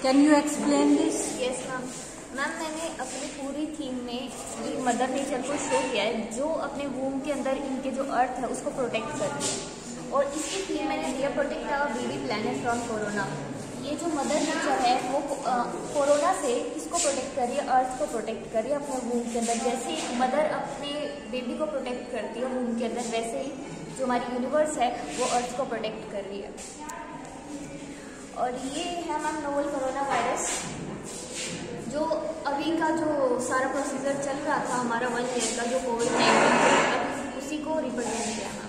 Can you explain this? Yes ma'am. मैंने अपनी पूरी थीम में मदर नेचर को शो किया है, जो अपने वूम के अंदर इनके जो अर्थ है उसको प्रोटेक्ट करती है। और इसकी थीम मैंने दिया protect our baby planet from corona. ये जो मदर नेचर है वो कोरोना से किसको प्रोटेक्ट कर रही है? अर्थ को प्रोटेक्ट कर रही है अपने वूम के अंदर। जैसे मदर अपने बेबी को प्रोटेक्ट करती है वूम के अंदर, वैसे ही जो हमारी यूनिवर्स है वो अर्थ को प्रोटेक्ट कर रही है। और ये है मैम नोवल कोरोना वायरस, जो अभी का जो सारा प्रोसीजर चल रहा था हमारा 1 ईयर का, जो कोविड-19 उसी को रिप्रेजेंट किया।